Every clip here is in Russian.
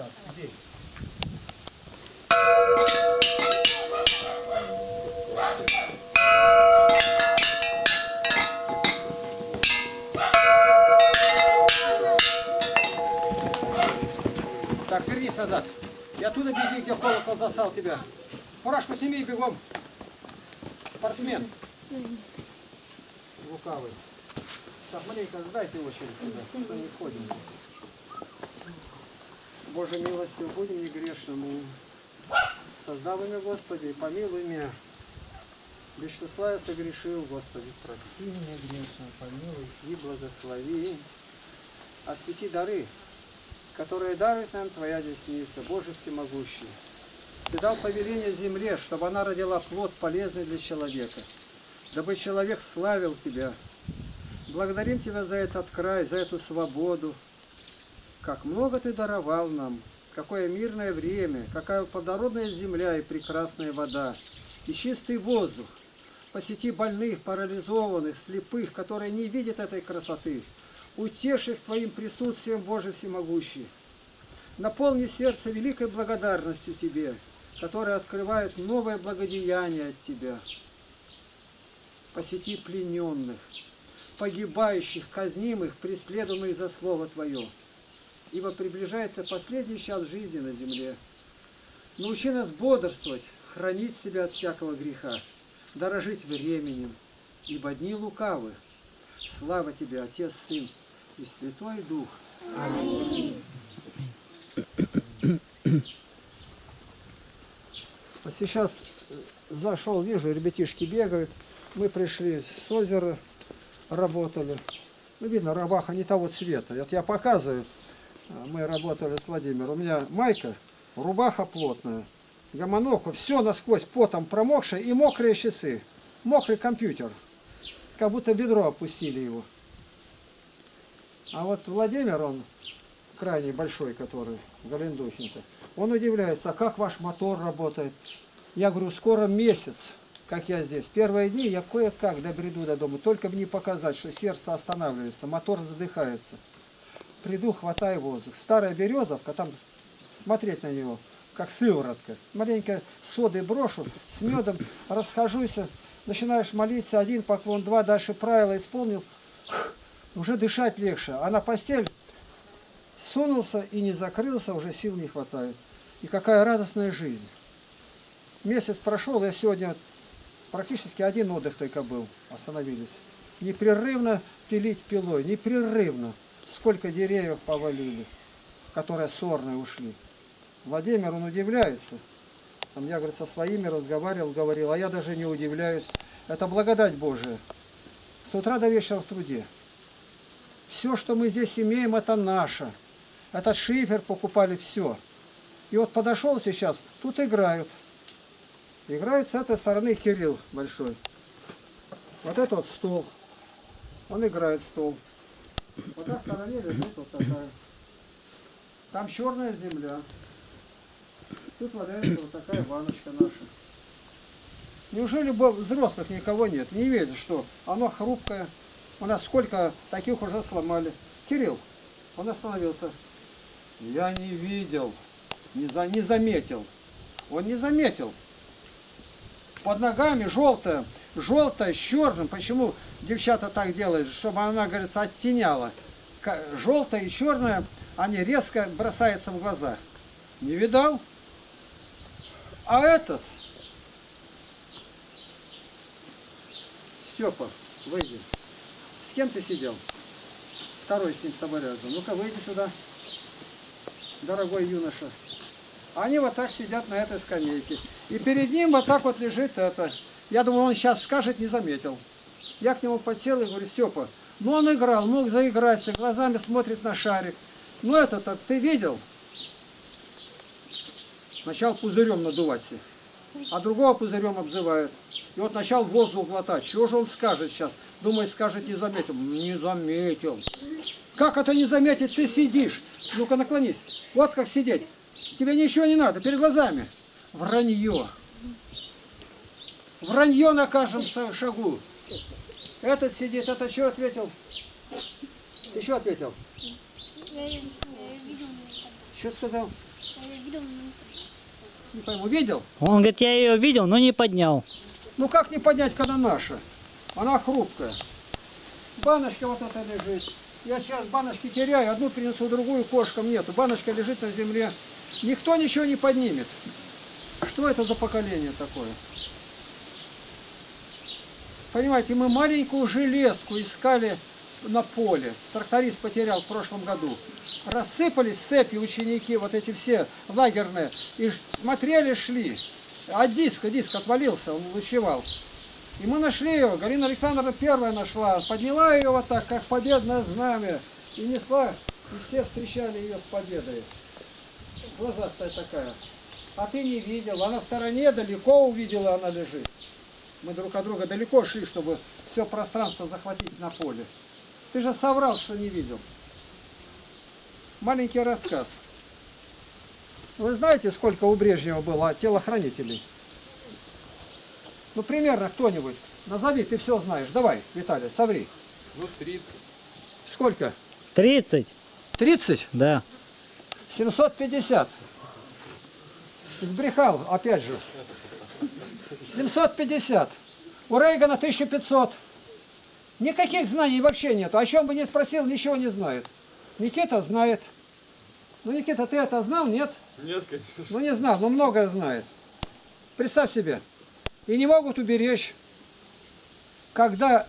так, иди. Так, вернись назад. И оттуда беги, где колокол застал тебя. Фуражку сними бегом. Спортсмен. Лукавый. Так, маленько сдайте очередь туда, что не входим. Боже, милостью будем негрешному. Создав имя Господи, помилуй меня. Без числа я согрешил, Господи, прости меня грешно, помилуй и благослови. Освети дары, которые дарует нам Твоя десница, Боже всемогущий. Ты дал повеление земле, чтобы она родила плод, полезный для человека, дабы человек славил Тебя. Благодарим Тебя за этот край, за эту свободу. Как много Ты даровал нам, какое мирное время, какая плодородная земля и прекрасная вода, и чистый воздух. Посети больных, парализованных, слепых, которые не видят этой красоты. Утешь их Твоим присутствием, Боже всемогущий. Наполни сердце великой благодарностью Тебе, которая открывает новое благодеяние от Тебя. Посети плененных, погибающих, казнимых, преследуемых за Слово Твое. Ибо приближается последний час жизни на земле. Научи нас бодрствовать, хранить себя от всякого греха, дорожить временем, ибо дни лукавы. Слава Тебе, Отец, Сын и Святой Дух. Аминь. Вот сейчас зашел, вижу, ребятишки бегают. Мы пришли с озера, работали. Ну, видно, рубаха не того цвета. Вот я показываю. Мы работали с Владимиром. У меня майка, рубаха плотная, гомоновка, все насквозь потом промокшее и мокрые часы. Мокрый компьютер. Как будто ведро опустили его. А вот Владимир, он крайне большой, который, Галендухин-то, он удивляется, а как ваш мотор работает? Я говорю, скоро месяц, как я здесь. Первые дни я кое-как добреду до дома, только бы не показать, что сердце останавливается, мотор задыхается. Приду, хватаю воздух. Старая березовка, там смотреть на него, как сыворотка. Маленько соды брошу, с медом расхожусь, начинаешь молиться, один поклон, два, дальше правила исполнил, уже дышать легче. А на постель сунулся и не закрылся, уже сил не хватает. И какая радостная жизнь. Месяц прошел, я сегодня практически один отдых только был, остановились. Непрерывно пилить пилой, непрерывно. Сколько деревьев повалили, которые сорные ушли. Владимир, он удивляется. Там я, говорит, со своими разговаривал, говорил, а я даже не удивляюсь. Это благодать Божия. С утра до вечера в труде. Все, что мы здесь имеем, это наше. Этот шифер покупали, все. И вот подошел сейчас, тут играют. Играет с этой стороны Кирилл большой. Вот это вот стол. Он играет стол. Вот так в стороне лежит вот такая. Там черная земля. Тут валяется вот такая баночка наша. Неужели взрослых никого нет? Не видно, что оно хрупкое. У нас сколько таких уже сломали. Кирилл, он остановился. Я не видел, не заметил. Он не заметил. Под ногами желтая, желтая с черным. Почему девчата так делают? Чтобы она, говорится, оттеняла. Желтая и черная, они резко бросаются в глаза. Не видал? А этот, Степа, выйди. С кем ты сидел? Второй с ним с тобой рядом. Ну-ка, выйди сюда, дорогой юноша. Они вот так сидят на этой скамейке. И перед ним вот так вот лежит это. Я думаю, он сейчас скажет, не заметил. Я к нему подсел и говорю, Степа, ну он играл, мог заиграться, глазами смотрит на шарик. Ну это-то ты видел? Сначала пузырем надуваться, а другого пузырем обзывают. И вот начал воздух глотать. Чего же он скажет сейчас? Думаю, скажет, не заметил. Не заметил. Как это не заметить? Ты сидишь. Ну-ка наклонись. Вот как сидеть. Тебе ничего не надо, перед глазами. Вранье. Вранье на каждом шагу. Этот сидит, это что ответил? Ты что ответил? Что сказал? Я видел, но не поднял. Не пойму, видел? Он говорит, я ее видел, но не поднял. Ну как не поднять, когда наша? Она хрупкая. Баночка вот эта лежит. Я сейчас баночки теряю, одну принесу, другую кошкам нету. Баночка лежит на земле. Никто ничего не поднимет. Что это за поколение такое? Понимаете, мы маленькую железку искали на поле. Тракторист потерял в прошлом году. Рассыпались цепи ученики, вот эти все лагерные, и смотрели, шли. А диск отвалился, он лучевал. И мы нашли ее. Галина Александровна первая нашла. Подняла ее вот так, как победное знамя. И несла. И все встречали ее с победой. Глазастая такая. А ты не видел. Она в стороне, далеко увидела, она лежит. Мы друг от друга далеко шли, чтобы все пространство захватить на поле. Ты же соврал, что не видел. Маленький рассказ. Вы знаете, сколько у Брежнева было телохранителей? Ну, примерно кто-нибудь. Назови, ты все знаешь. Давай, Виталий, соври. Ну, 30. Сколько? 30? 30? Да. 750. Сбрехал, опять же. 750. У Рейгана 1500. Никаких знаний вообще нету. О чем бы ни спросил, ничего не знает. Никита знает. Ну, Никита, ты это знал, нет? Нет, конечно. Ну, не знал, но многое знает. Представь себе. И не могут уберечь. Когда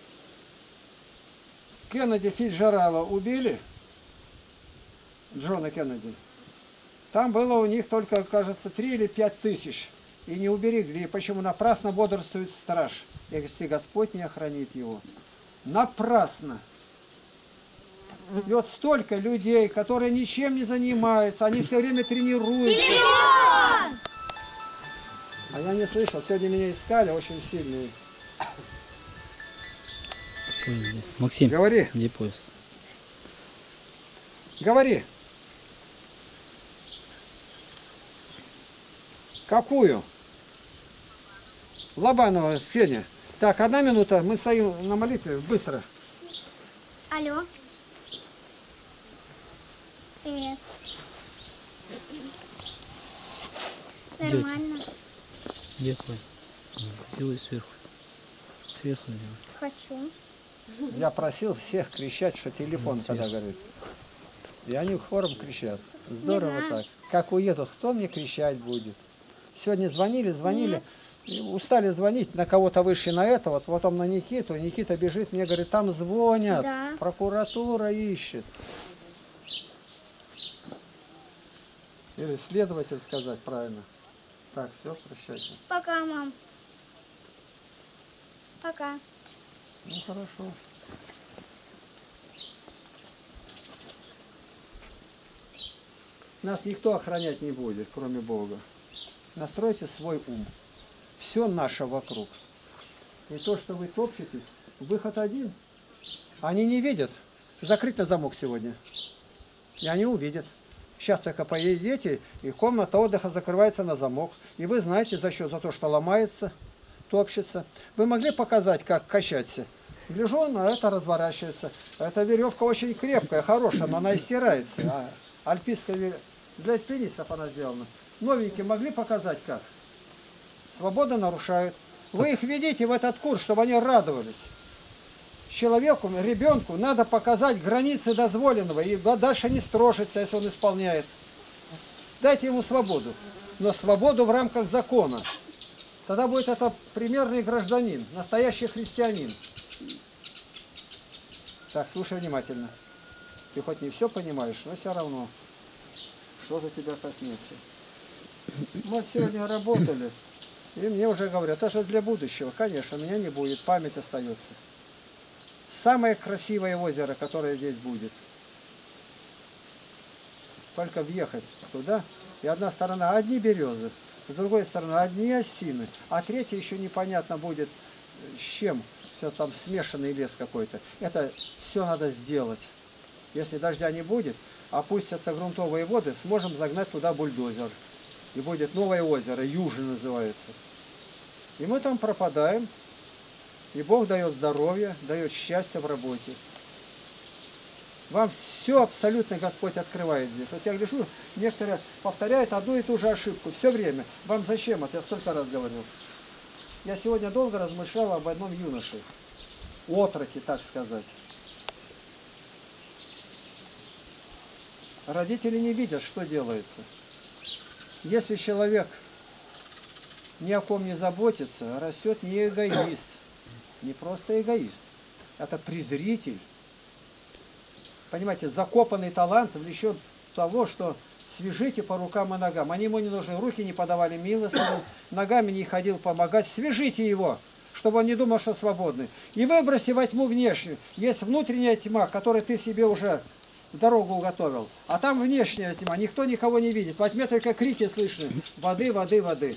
Кеннеди Фицджеральда убили, Джона Кеннеди, там было у них только, кажется, 3 или 5 тысяч. И не уберегли. Почему? Напрасно бодрствует страж, если Господь не охранит его. Напрасно. И вот столько людей, которые ничем не занимаются, они все время тренируются. А я не слышал, сегодня меня искали очень сильные. Максим, Говори, где пояс? говори. Какую? Лобанова, Сеня. Так, 1 минута, мы стоим на молитве, быстро. Алло. Привет. Где у тебя? Нормально. Где твой? Делай сверху. Сверху делай. Хочу. Я просил всех кричать, что телефон Вот когда сверху. горит. И они хором кричат. Здорово Не знаю. так. Как уедут, кто мне кричать будет? Сегодня звонили. И устали звонить, на кого-то вышли на это, вот потом на Никиту. Никита бежит, мне говорит, там звонят, Да. прокуратура ищет. Или следователь сказать правильно. Так, все, прощайся. Пока, мам. Пока. Ну хорошо. Нас никто охранять не будет, кроме Бога. Настройте свой ум. Все наше вокруг. И то, что вы топчетесь, выход один. Они не видят. Закрыть на замок сегодня. И они увидят. Сейчас только поедете, и комната отдыха закрывается на замок. И вы знаете, за то, что ломается, топчется. Вы могли показать, как качаться? Гляжу, на это разворачивается. Эта веревка очень крепкая, хорошая, но она истирается. А альпийская веревка. Для альпинистов она сделана. Новенькие могли показать как? Свободу нарушают. Вы их ведите в этот курс, чтобы они радовались. Человеку, ребенку надо показать границы дозволенного, и дальше не строжится, если он исполняет. Дайте ему свободу, но свободу в рамках закона. Тогда будет это примерный гражданин, настоящий христианин. Так, слушай внимательно. Ты хоть не все понимаешь, но все равно, что за тебя коснется. Мы вот сегодня работали, и мне уже говорят, это же для будущего. Конечно, меня не будет, память остается. Самое красивое озеро, которое здесь будет. Только въехать туда, и одна сторона одни березы, с другой стороны одни осины, а третья еще непонятно будет с чем. Все там смешанный лес какой-то. Это все надо сделать. Если дождя не будет, опустятся грунтовые воды, сможем загнать туда бульдозер. И будет новое озеро, Южный называется. И мы там пропадаем. И Бог дает здоровье, дает счастье в работе. Вам все абсолютно Господь открывает здесь. Вот я гляжу, некоторые повторяют одну и ту же ошибку все время. Вам зачем это? Я столько раз говорил. Я сегодня долго размышлял об одном юноше. Отроке, так сказать. Родители не видят, что делается. Если человек ни о ком не заботится, растет не эгоист. Не просто эгоист. Это презритель. Понимаете, закопанный талант влечет того, что свяжите по рукам и ногам. Они ему не нужны, руки не подавали милостыню, ногами не ходил помогать. Свяжите его, чтобы он не думал, что свободный. И выбросьте во тьму внешнюю. Есть внутренняя тьма, которой ты себе уже дорогу уготовил. А там внешняя тьма, никто никого не видит. Во тьме только крики слышны. Воды, воды, воды.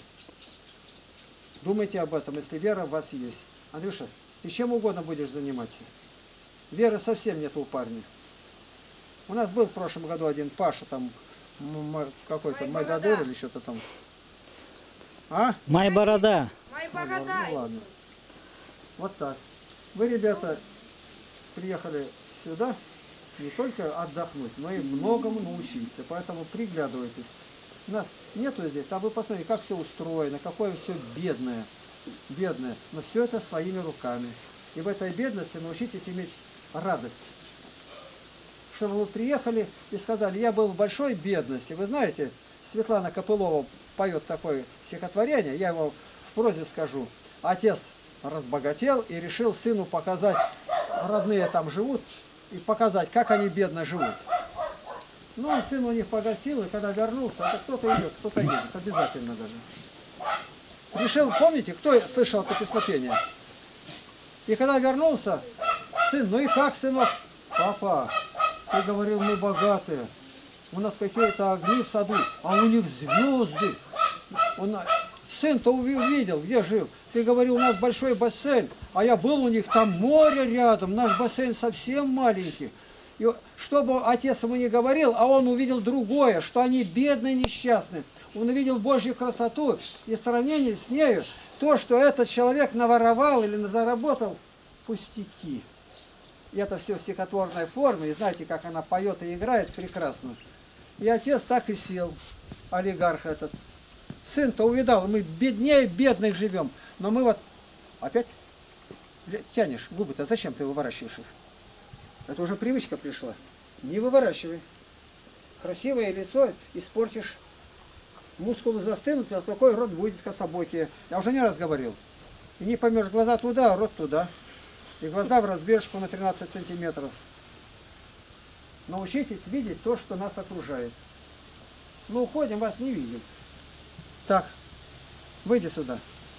Думайте об этом, если вера в вас есть. Андрюша, ты чем угодно будешь заниматься. Веры совсем нет у парня. У нас был в прошлом году один Паша, там, какой-то Майдадор или что-то там. А? Майборода. Ну ладно. Вот так. Вы, ребята, приехали сюда не только отдохнуть, но и многому научиться. Поэтому приглядывайтесь. Нас нету здесь, а вы посмотрите, как все устроено, какое все бедное. Бедное. Но все это своими руками. И в этой бедности научитесь иметь радость. Чтобы вы приехали и сказали, я был в большой бедности. Вы знаете, Светлана Копылова поет такое стихотворение, я его в прозе скажу. Отец разбогател и решил сыну показать, родные там живут, и показать, как они бедно живут. Ну, он сын у них погасил, и когда вернулся, это кто-то идет, кто-то едет, обязательно даже. Решил, помните, кто слышал это песнопение? И когда вернулся, сын, ну и как, сынок? Папа, ты говорил, мы богатые, у нас какие-то огни в саду, а у них звезды. Сын-то увидел, где жил. Ты говорил, у нас большой бассейн, а я был у них, там море рядом, наш бассейн совсем маленький. И чтобы отец ему не говорил, а он увидел другое, что они бедные, несчастные. Он увидел Божью красоту и в сравнении с нею, то, что этот человек наворовал или заработал, пустяки. И это все в стихотворной форме, и знаете, как она поет и играет прекрасно. И отец так и сел, олигарх этот. Сын-то увидал, мы беднее бедных живем, но мы вот опять тянешь губы-то, зачем ты выворачиваешь их? Это уже привычка пришла. Не выворачивай. Красивое лицо испортишь. Мускулы застынут, а какой рот будет кособокий. Я уже не раз говорил. И не поймешь, глаза туда, а рот туда. И глаза в разбежку на 13 сантиметров. Научитесь видеть то, что нас окружает. Мы уходим, вас не видим. Так, выйди сюда.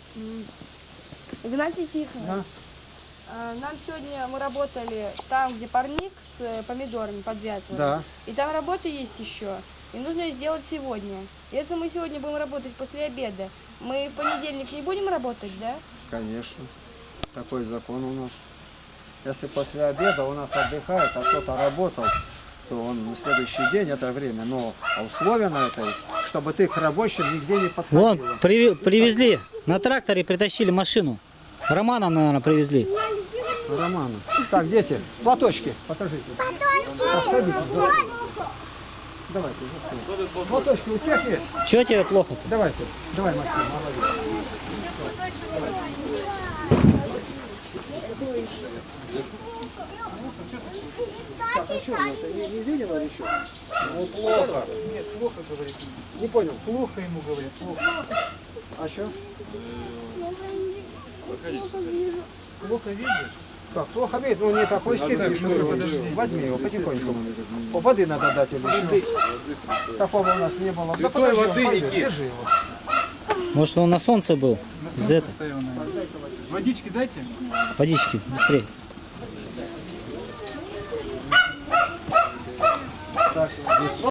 Игнатий Тихонович, Да. нам сегодня мы работали там, где парник с помидорами подвязывали. Да. И там работа есть еще. И нужно ее сделать сегодня. Если мы сегодня будем работать после обеда, мы в понедельник не будем работать, да? Конечно. Такой закон у нас. Если после обеда у нас отдыхает, а кто-то работал, то он на следующий день это время. Но условия на это есть, чтобы ты к рабочим нигде не подходил. Вон, привезли, на тракторе притащили машину. Романа, наверное, привезли. Романа. Так, дети, платочки, покажите. Подходите. Давайте. Платочки у всех есть? Чего тебе плохо? Давайте. Давай, Максим, молодец. Так, а что, это не видно еще? Ну, плохо. Нет, плохо говорит. Не понял. Плохо ему говорят, плохо. А что? Плохо видишь? Как, плохо видит? Ну, не такой стиль, что ли? подожди. Возьми его потихоньку. О, воды надо дать или еще. Такого у нас не было. Да подожди, он пойдет, держи его. Может, он на солнце был? На Из солнце этого. стоял, наверное. Водички дайте. Водички, быстрее. Так,